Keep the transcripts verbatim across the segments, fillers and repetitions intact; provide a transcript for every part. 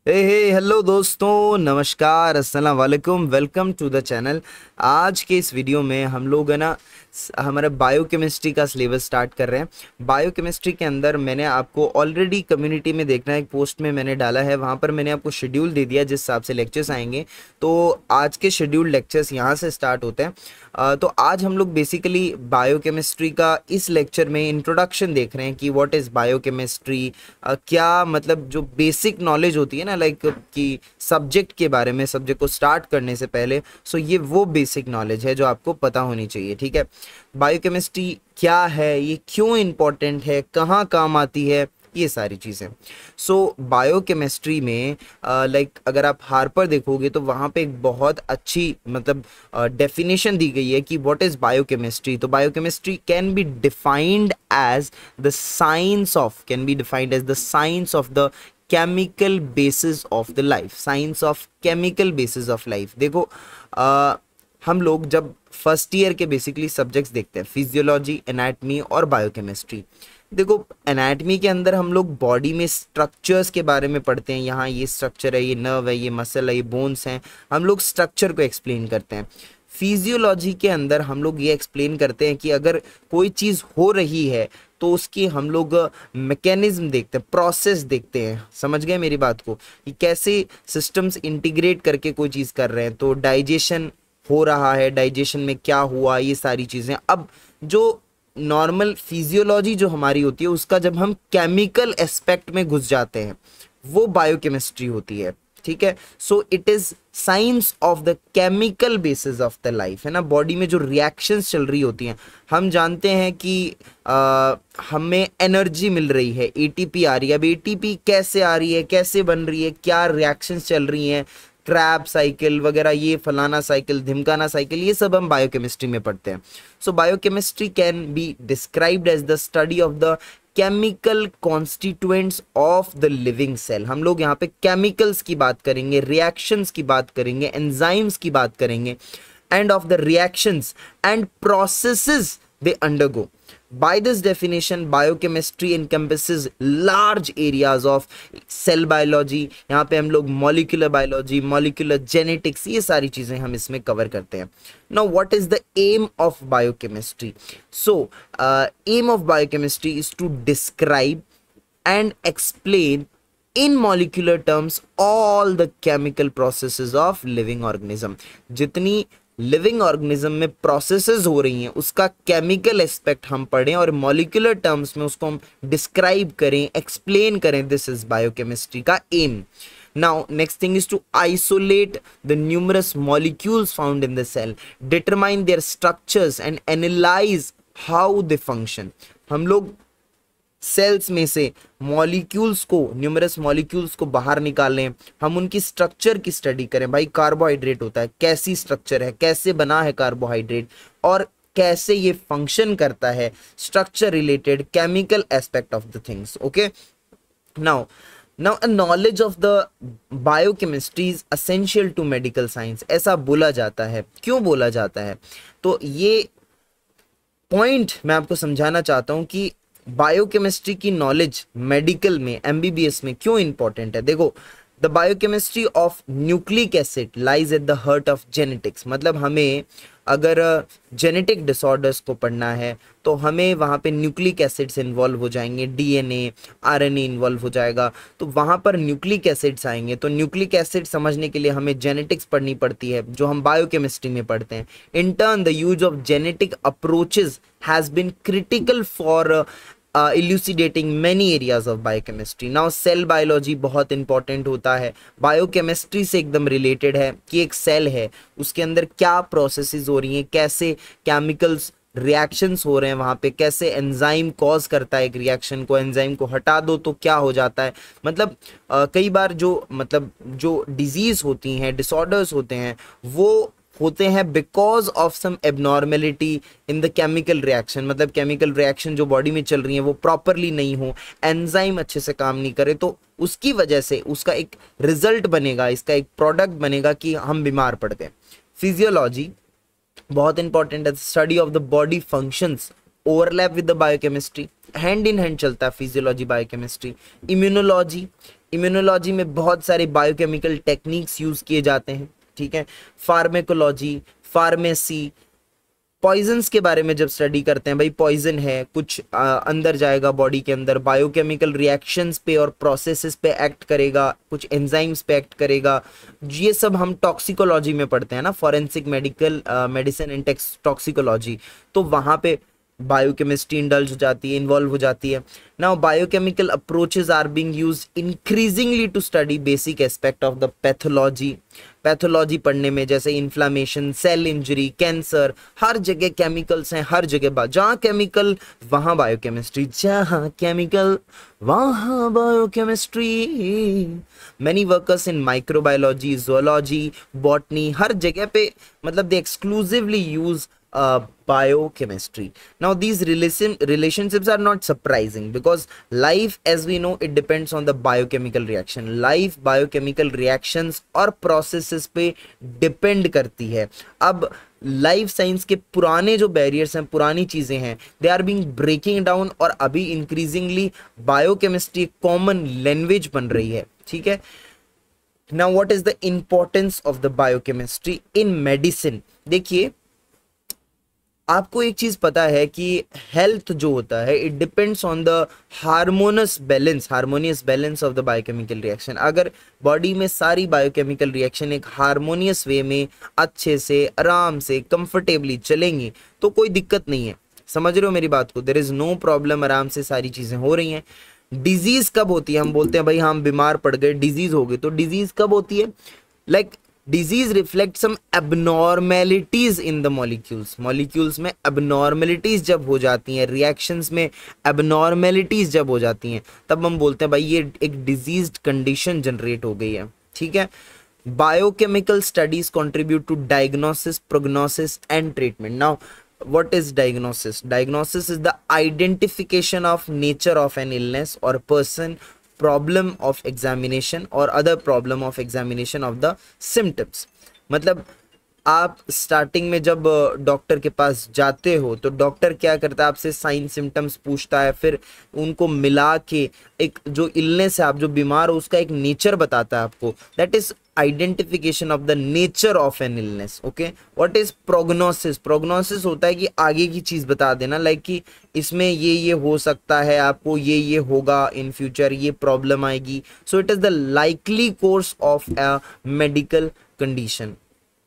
हे हे hello दोस्तों, नमस्कार, अस्सलाम वालेकुम, वेलकम टू द चैनल। आज के इस वीडियो में हम लोग है ना हमारा बायोकेमिस्ट्री का सिलेबस स्टार्ट कर रहे हैं। बायोकेमिस्ट्री के अंदर मैंने आपको ऑलरेडी कम्युनिटी में देखना है, एक पोस्ट में मैंने डाला है, वहाँ पर मैंने आपको शेड्यूल दे दिया जिस हिसाब से लेक्चर्स आएंगे। तो आज के शेड्यूल लेक्चर्स यहाँ से स्टार्ट होते हैं। अ, तो आज हम लोग बेसिकली बायोकेमिस्ट्री का इस लेक्चर में इंट्रोडक्शन देख रहे हैं कि व्हाट इज़ बायोकेमिस्ट्री, क्या मतलब जो बेसिक नॉलेज होती है ना, लाइक कि सब्जेक्ट के बारे में, सब्जेक्ट को स्टार्ट करने से पहले। सो ये वो बेसिक नॉलेज है जो आपको पता होनी चाहिए, ठीक है। बायोकेमिस्ट्री क्या है, ये क्यों इम्पोर्टेंट है, कहाँ काम आती है, ये सारी चीज़ें। सो बायोकेमिस्ट्री में लाइक uh, like, अगर आप हार्पर देखोगे तो वहाँ पे एक बहुत अच्छी मतलब डेफिनेशन uh, दी गई है कि व्हाट इज़ बायोकेमिस्ट्री। तो biochemistry can be defined as the science of can be defined as the science of the chemical basis of the life. Science of chemical basis of life. देखो uh, हम लोग जब first year के basically subjects देखते हैं, physiology, anatomy और biochemistry. देखो anatomy के अंदर हम लोग बॉडी में स्ट्रक्चर्स के बारे में पढ़ते हैं, यहाँ ये स्ट्रक्चर है, ये नर्व है, ये मसल है, ये बोन्स हैं, हम लोग स्ट्रक्चर को एक्सप्लेन करते हैं। फिजियोलॉजी के अंदर हम लोग ये एक्सप्लेन करते हैं कि अगर कोई चीज़ हो रही है तो उसकी हम लोग मैकेनिज्म देखते हैं, प्रोसेस देखते हैं। समझ गए मेरी बात को, कि कैसे सिस्टम्स इंटीग्रेट करके कोई चीज़ कर रहे हैं। तो डाइजेशन हो रहा है, डाइजेशन में क्या हुआ, ये सारी चीज़ें। अब जो नॉर्मल फिजियोलॉजी जो हमारी होती है उसका जब हम केमिकल एस्पेक्ट में घुस जाते हैं वो बायोकेमिस्ट्री होती है, ठीक है। So it is science of the chemical basis of the life, है ना। बॉडी में जो रिएक्शंस चल रही होती हैं, हम जानते हैं कि आ, हमें एनर्जी मिल रही है, एटीपी आ रही है। अब एटीपी कैसे आ रही है, कैसे बन रही है, क्या रिएक्शंस चल रही हैं, क्रैब साइकिल वगैरह, ये फलाना साइकिल, धिमकाना साइकिल, ये सब हम बायोकेमिस्ट्री में पढ़ते हैं। So biochemistry can be described as the study of the chemical constituents of the living cell. हम लोग यहाँ पे केमिकल्स की बात करेंगे, रिएक्शंस की बात करेंगे, एंजाइम्स की बात करेंगे, and of the reactions and processes they undergo. By this definition, biochemistry encompasses large areas of cell biology. यहाँ पे हम लोग molecular biology, molecular genetics, ये सारी चीजें हम इसमें कवर करते हैं। Now, what is the aim of biochemistry? So, uh, aim of biochemistry is to describe and explain in molecular terms all the chemical processes of living organism. जितनी living organism में processes हो रही हैं उसका chemical aspect हम पढ़ें और molecular terms में उसको हम डिस्क्राइब करें, एक्सप्लेन करें। दिस इज बायोकेमिस्ट्री का aim. Now, next thing is to isolate the numerous molecules found in the cell, determine their structures and analyze how they function. हम लोग सेल्स में से मॉलिक्यूल्स को, न्यूमरस मॉलिक्यूल्स को बाहर निकालें, हम उनकी स्ट्रक्चर की स्टडी करें। भाई कार्बोहाइड्रेट होता है, कैसी स्ट्रक्चर है, कैसे बना है कार्बोहाइड्रेट और कैसे ये फंक्शन करता है, structure related chemical aspect of the things. Okay, now now a knowledge of the biochemistry is essential to medical science. ऐसा बोला जाता है, क्यों बोला जाता है? तो ये पॉइंट मैं आपको समझाना चाहता हूं कि बायोकेमिस्ट्री की नॉलेज मेडिकल में, एमबीबीएस में क्यों इंपॉर्टेंट है। देखो, the biochemistry of nucleic acid lies at the heart of genetics. मतलब हमें अगर जेनेटिक डिसऑर्डर्स को पढ़ना है तो हमें वहाँ पे न्यूक्लिक एसिड्स इन्वॉल्व हो जाएंगे, डीएनए, आरएनए इन्वॉल्व हो जाएगा, तो वहाँ पर न्यूक्लिक एसिड्स आएंगे। तो न्यूक्लिक एसिड समझने के लिए हमें जेनेटिक्स पढ़नी पड़ती है, जो हम बायोकेमिस्ट्री में पढ़ते हैं। In turn the use of genetic approaches has been critical for Uh, elucidating many areas of biochemistry. Now cell biology बहुत इंपॉर्टेंट होता है, बायोकेमिस्ट्री से एकदम रिलेटेड है कि एक सेल है, उसके अंदर क्या प्रोसेसेस हो रही हैं, कैसे केमिकल्स रिएक्शंस हो रहे हैं वहाँ पे, कैसे एंजाइम कॉज करता है एक रिएक्शन को, एंजाइम को हटा दो तो क्या हो जाता है। मतलब uh, कई बार जो मतलब जो डिजीज होती हैं, डिसऑर्डर्स होते हैं, वो होते हैं because of some abnormality in the chemical reaction. मतलब केमिकल रिएक्शन जो बॉडी में चल रही है वो प्रॉपरली नहीं हो, एंजाइम अच्छे से काम नहीं करे, तो उसकी वजह से उसका एक रिजल्ट बनेगा, इसका एक प्रोडक्ट बनेगा कि हम बीमार पड़ गए। फिजियोलॉजी बहुत इंपॉर्टेंट है, study of the body functions overlap with the biochemistry, hand in hand चलता है फिजियोलॉजी बायोकेमिस्ट्री। इम्यूनोलॉजी, इम्यूनोलॉजी में बहुत सारे बायोकेमिकल टेक्निक्स यूज किए जाते हैं, ठीक है। फार्मेकोलॉजी, फार्मेसी, पॉइजन्स के बारे में जब स्टडी करते हैं, भाई पॉइजन है कुछ आ, अंदर जाएगा बॉडी के अंदर, बायोकेमिकल रिएक्शंस पे और प्रोसेसेस पे एक्ट करेगा, कुछ एंजाइम्स पे एक्ट करेगा, ये सब हम टॉक्सिकोलॉजी में पढ़ते हैं ना, forensic medical medicine and toxicology, तो वहाँ पे बायोकेमिस्ट्री इंडल्ज हो जाती है, इन्वॉल्व हो जाती है। Now biochemical approaches are being used increasingly to study basic aspect of the pathology. Pathology पढ़ने में जैसे इन्फ्लामेशन, सेल इंजरी, कैंसर, हर जगह केमिकल्स हैं, हर जगह जहाँ केमिकल वहाँ बायोकेमिस्ट्री, जहाँ केमिकल वहाँ biochemistry. Many workers in microbiology, zoology, botany, हर जगह पे मतलब they exclusively use Uh, biochemistry. Now these relation relationships are not surprising because life, as we know, it depends on the biochemical reaction. Life biochemical reactions और processes पे depend करती है। अब life science के पुराने जो बैरियर्स हैं, पुरानी चीज़ें हैं, they are being breaking down, और अभी इंक्रीजिंगली बायोकेमिस्ट्री कॉमन लैंग्वेज बन रही है, ठीक है। Now what is the importance of the biochemistry in medicine? देखिए, आपको एक चीज पता है कि हेल्थ जो होता है it depends on the harmonious balance, harmonious balance of the biochemical reaction. अगर बॉडी में सारी बायोकेमिकल रिएक्शन एक हार्मोनियस वे में अच्छे से, आराम से, कंफर्टेबली चलेंगी तो कोई दिक्कत नहीं है। समझ रहे हो मेरी बात को? देयर इज नो प्रॉब्लम, आराम से सारी चीजें हो रही हैं। डिजीज कब होती है? हम बोलते हैं भाई हम बीमार पड़ गए, डिजीज हो गई, तो डिजीज कब होती है? Like like, disease reflect some abnormalities in the molecules. Molecules में एबनॉर्मेलिटीज जब हो जाती हैं, रिएक्शंस में एबनॉर्मेलिटीज जब हो जाती हैं, तब हम बोलते हैं भाई ये एक डिजीज्ड कंडीशन जनरेट हो गई है, ठीक है। Biochemical studies contribute to diagnosis, prognosis and treatment. Now what is diagnosis? Diagnosis is the identification of nature of an illness or person, problem of examination or other problem of examination of the symptoms. मतलब आप starting में जब doctor के पास जाते हो तो doctor क्या करता है, आपसे साइन सिम्टम्स पूछता है, फिर उनको मिला के एक जो इलनेस है, आप जो बीमार हो उसका एक नेचर बताता है आपको। That is identification of the nature of an illness. Okay, what is prognosis? Prognosis होता है कि आगे की चीज बता देना, लाइक कि इसमें ये ये हो सकता है, आपको ये ये होगा इन फ्यूचर, ये प्रॉब्लम आएगी। So it is the likely course of a medical condition.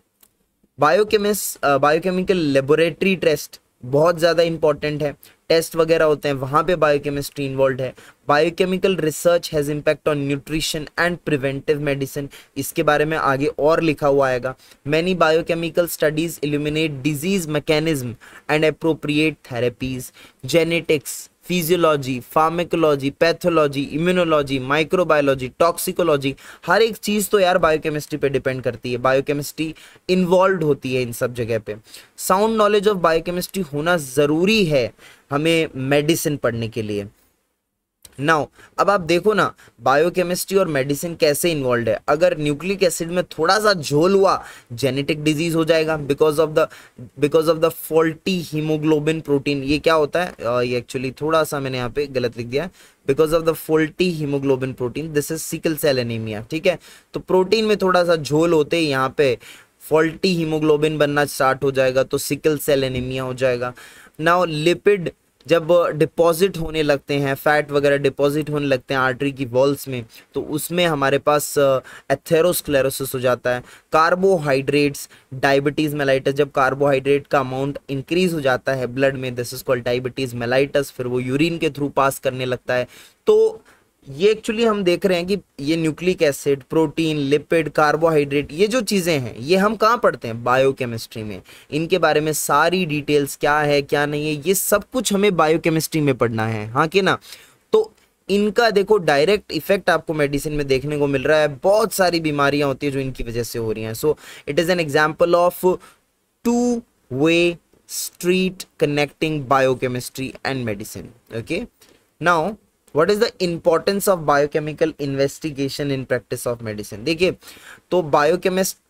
Biochemist biochemical laboratory test बहुत ज़्यादा इंपॉर्टेंट है, टेस्ट वगैरह होते हैं, वहाँ पे बायोकेमिस्ट्री इन्वॉल्व है। Biochemical research has impact on nutrition and preventive medicine, इसके बारे में आगे और लिखा हुआ आएगा। Many biochemical studies illuminate disease mechanism and appropriate therapies. Genetics, physiology, pharmacology, pathology, immunology, microbiology, toxicology, हर एक चीज़ तो यार बायोकेमिस्ट्री पे डिपेंड करती है, बायोकेमिस्ट्री इन्वॉल्व होती है इन सब जगह पे। साउंड नॉलेज ऑफ बायोकेमिस्ट्री होना ज़रूरी है हमें मेडिसिन पढ़ने के लिए। नाउ अब आप देखो ना बायोकेमिस्ट्री और मेडिसिन कैसे इन्वॉल्व है। अगर न्यूक्लिक एसिड में थोड़ा सा झोल हुआ, जेनेटिक डिजीज हो जाएगा because of the because of the faulty haemoglobin protein. ये क्या होता है, uh, ये एक्चुअली थोड़ा सा मैंने यहाँ पे गलत लिख दिया है, because of the faulty haemoglobin protein, this is sickle cell anaemia, ठीक है। तो प्रोटीन में थोड़ा सा झोल होते ही यहाँ पे फॉल्टी हीमोग्लोबिन बनना स्टार्ट हो जाएगा, तो सिकल सेल एनीमिया हो जाएगा। नाउ लिपिड जब डिपॉजिट होने लगते हैं, फैट वगैरह डिपॉजिट होने लगते हैं आर्टरी की वॉल्स में, तो उसमें हमारे पास एथेरोस्क्लेरोसिस हो जाता है। कार्बोहाइड्रेट्स, डायबिटीज़ मेलाइटस, जब कार्बोहाइड्रेट का अमाउंट इंक्रीज हो जाता है ब्लड में, this is called diabetes mellitus, फिर वो यूरिन के थ्रू पास करने लगता है। तो ये एक्चुअली हम देख रहे हैं कि ये nucleic acid, protein, lipid, carbohydrate, ये जो चीज़ें हैं ये हम कहाँ पढ़ते हैं? बायोकेमिस्ट्री में। इनके बारे में सारी डिटेल्स क्या है क्या नहीं है ये सब कुछ हमें बायोकेमिस्ट्री में पढ़ना है, हाँ कि ना। तो इनका देखो डायरेक्ट इफेक्ट आपको मेडिसिन में देखने को मिल रहा है। बहुत सारी बीमारियां होती है जो इनकी वजह से हो रही हैं। So it is an example of two way street connecting biochemistry and medicine. Okay, now What is the importance of biochemical investigation in practice of medicine? देखिए, तो बायोकेमिस्ट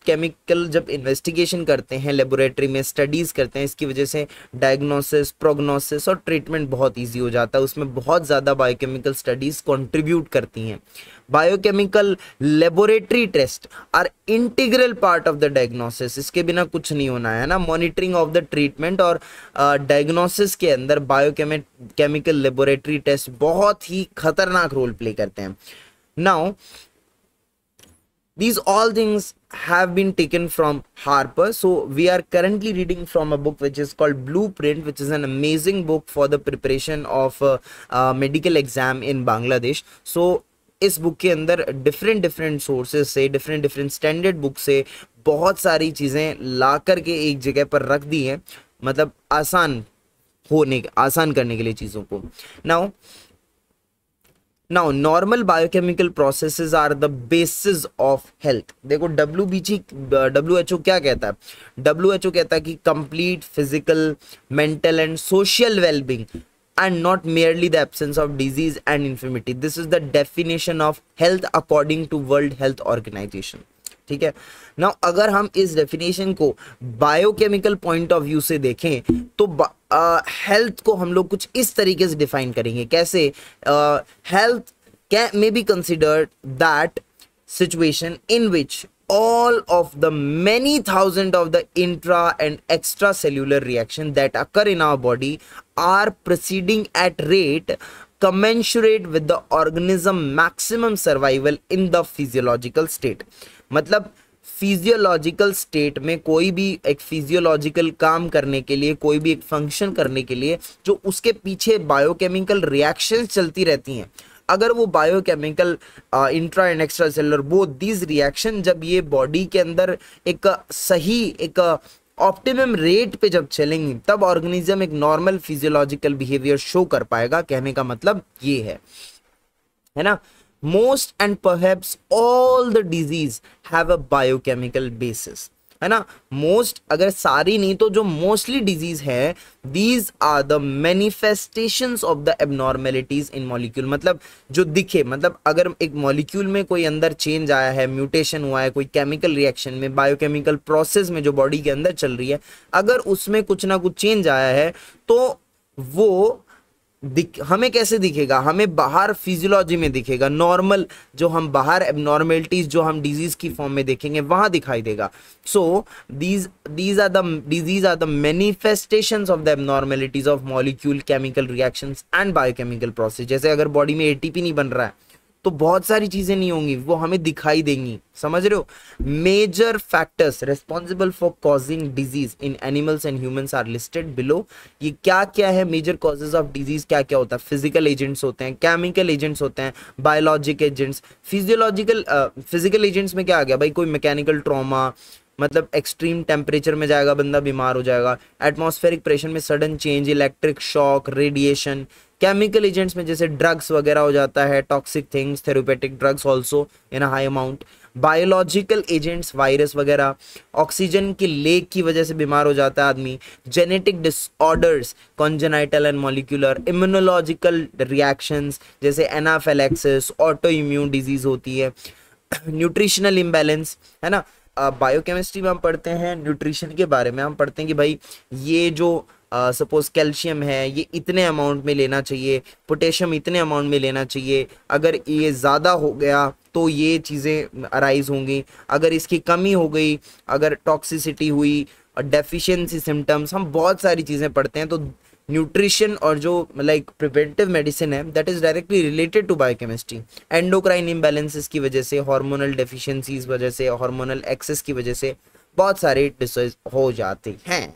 केमिकल जब इन्वेस्टिगेशन करते हैं लेबोरेटरी में, स्टडीज़ करते हैं, इसकी वजह से डायग्नोसिस, प्रोग्नोसिस और ट्रीटमेंट बहुत ईजी हो जाता है। उसमें बहुत ज़्यादा बायोकेमिकल स्टडीज़ कंट्रीब्यूट करती हैं। Biochemical laboratory test are integral part of the diagnosis, इसके बिना कुछ नहीं होना है ना। मॉनिटरिंग ऑफ द ट्रीटमेंट और डायग्नोसिस uh, के अंदर बायोकेमिकल लेबोरेटरी टेस्ट बहुत ही खतरनाक रोल प्ले करते हैं। Now these all things have been taken from Harper. So we are currently reading from a book which is called Blueprint, which is an amazing book for the preparation of uh, uh, medical exam in Bangladesh. So इस book के अंदर different different sources से, different different standard book से बहुत सारी चीज़ें ला करके एक जगह पर रख दी हैं, मतलब आसान होने आसान करने के लिए चीज़ों को। Now now normal biochemical processes are the basis of health. देखो W B G W H O क्या कहता है? डब्ल्यू एच ओ कहता है कि complete physical, mental and social wellbeing and not merely the absence of disease and infirmity. This is the definition of health according to World Health Organization. ठीक है ना। अगर हम इस डेफिनेशन को बायोकेमिकल पॉइंट ऑफ व्यू से देखें तो हेल्थ uh, को हम लोग कुछ इस तरीके से डिफाइन करेंगे। कैसे? Health can may be considered that situation in which all of the many thousand of the intra and extracellular reaction that occur in our body are proceeding at rate commensurate with the organism maximum survival in the physiological state। मतलब physiological state में कोई भी एक physiological काम करने के लिए, कोई भी एक फंक्शन करने के लिए जो उसके पीछे बायोकेमिकल रिएक्शंस चलती रहती हैं, अगर वो biochemical intra and extra cellular both these reaction जब ये बॉडी के अंदर एक सही एक ऑप्टिमम रेट पे जब चलेंगी तब ऑर्गेनिज्म एक नॉर्मल फिजियोलॉजिकल बिहेवियर शो कर पाएगा। कहने का मतलब ये है है ना। Most and perhaps all the disease have a biochemical basis, है ना। मोस्ट, अगर सारी नहीं तो जो मोस्टली डिजीज है, these are the manifestations of the abnormalities in molecule. मतलब जो दिखे, मतलब अगर एक मॉलिक्यूल में कोई अंदर चेंज आया है, म्यूटेशन हुआ है, कोई केमिकल रिएक्शन में, बायोकेमिकल प्रोसेस में जो बॉडी के अंदर चल रही है, अगर उसमें कुछ ना कुछ चेंज आया है तो वो दिख, हमें कैसे दिखेगा? हमें बाहर फिजियोलॉजी में दिखेगा। नॉर्मल जो हम बाहर एबनॉर्मेलिटीज जो हम डिजीज की फॉर्म में देखेंगे वहां दिखाई देगा। So these these are the disease are the manifestations of the abnormalities of molecule, chemical reactions and biochemical process. जैसे अगर बॉडी में एटीपी नहीं बन रहा है तो बहुत सारी चीजें नहीं होंगी, वो हमें दिखाई देंगी। समझ रहे हो? Major factors responsible for causing disease in animals and humans are listed below. ये क्या क्या है मेजर कॉजेज ऑफ डिजीज? क्या क्या होता है? फिजिकल एजेंट्स होते हैं, केमिकल एजेंट्स होते हैं, biologic agents. Physiological physical agents में क्या आ गया भाई? कोई मैकेनिकल ट्रॉमा, मतलब एक्सट्रीम टेम्परेचर में जाएगा बंदा बीमार हो जाएगा, एटमॉस्फेरिक प्रेशर में sudden change, electric shock, radiation. Chemical agents में जैसे ड्रग्स वगैरह हो जाता है, toxic things, therapeutic drugs also in a high amount. Biological agents, virus वगैरह। ऑक्सीजन की लेक की वजह से बीमार हो जाता है आदमी। Genetic disorders, congenital and molecular. Immunological reactions जैसे एनाफिलैक्सिस, ऑटो इम्यून डिजीज होती है। न्यूट्रिशनल इम्बैलेंस, है ना। बायोकेमिस्ट्री में हम पढ़ते हैं न्यूट्रिशन के बारे में, हम पढ़ते हैं कि भाई ये जो सपोज uh, कैल्शियम है ये इतने अमाउंट में लेना चाहिए, पोटेशियम इतने अमाउंट में लेना चाहिए, अगर ये ज़्यादा हो गया तो ये चीज़ें अराइज होंगी, अगर इसकी कमी हो गई, अगर टॉक्सिसिटी हुई, डेफिशिएंसी सिम्टम्स, हम बहुत सारी चीज़ें पढ़ते हैं। तो न्यूट्रिशन और जो लाइक प्रिवेंटिव मेडिसिन है that is directly related to biochemistry. Endocrine imbalances की वजह से, हार्मोनल डेफिशिएंसीज वजह से, हार्मोनल एक्सेस की वजह से बहुत सारे डिसीज हो जाते हैं।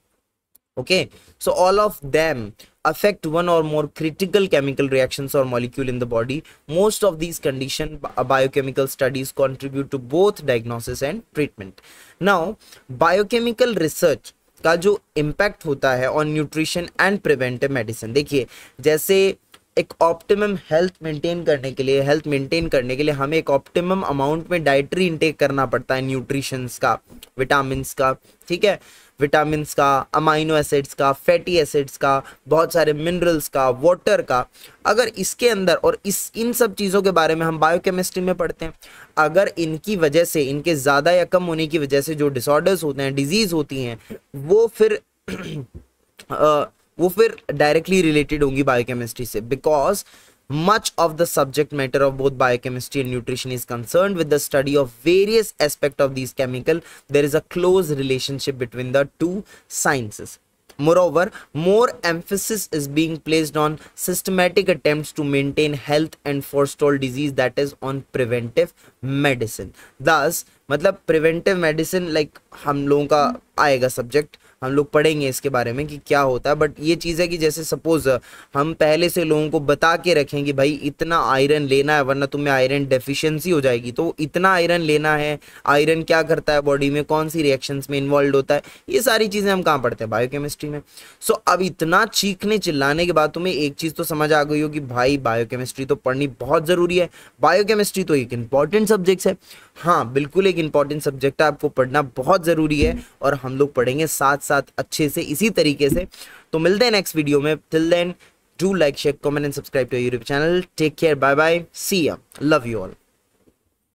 Okay, so all of them affect one or more critical chemical reactions or molecule in the body. Most of these condition biochemical studies contribute to both diagnosis and treatment. Now, biochemical research का जो impact होता है on nutrition and preventive medicine, देखिए जैसे एक optimum health maintain करने के लिए हेल्थ मेंटेन करने के लिए हमें एक ऑप्टिमम अमाउंट में डाइटरी इंटेक करना पड़ता है न्यूट्रिशंस का, विटामिन का, ठीक है, विटामिन का, अमाइनो एसिड्स का, फैटी एसिड्स का, बहुत सारे मिनरल्स का, वाटर का। अगर इसके अंदर और इस इन सब चीज़ों के बारे में हम बायोकेमिस्ट्री में पढ़ते हैं, अगर इनकी वजह से, इनके ज़्यादा या कम होने की वजह से जो डिसऑर्डर्स होते हैं, डिजीज़ होती हैं, वो फिर uh, वो फिर डायरेक्टली रिलेटेड होंगी बायोकेमिस्ट्री से, because much of the subject matter of both biochemistry and nutrition is concerned with the study of various aspects of these chemical. There is a close relationship between the two sciences. Moreover, more emphasis is being placed on systematic attempts to maintain health and forestall disease, that is on preventive medicine. Thus, मतलब preventive medicine like हम लोगों का आएगा subject, हम लोग पढ़ेंगे इसके बारे में कि क्या होता है। बट ये चीज़ है कि जैसे सपोज हम पहले से लोगों को बता के रखें कि भाई इतना आयरन लेना है वरना तुम्हें आयरन डेफिशिएंसी हो जाएगी, तो इतना आयरन लेना है, आयरन क्या करता है बॉडी में, कौन सी रिएक्शंस में इन्वॉल्व होता है, ये सारी चीज़ें हम कहाँ पढ़ते हैं, बायोकेमिस्ट्री में। सो so, अब इतना चीखने चिल्लाने के बाद तुम्हें एक चीज़ तो समझ आ गई हो कि भाई बायोकेमिस्ट्री तो पढ़नी बहुत ज़रूरी है। बायोकेमिस्ट्री तो एक इंपॉर्टेंट सब्जेक्ट है, हाँ बिल्कुल एक इंपॉर्टेंट सब्जेक्ट है, आपको पढ़ना बहुत ज़रूरी है और हम लोग पढ़ेंगे साथ साथ अच्छे से इसी तरीके से। तो मिलते हैं नेक्स्ट वीडियो में। Till then do like, share, comment and subscribe to YouTube channel. Take care, bye bye, see ya, love you all.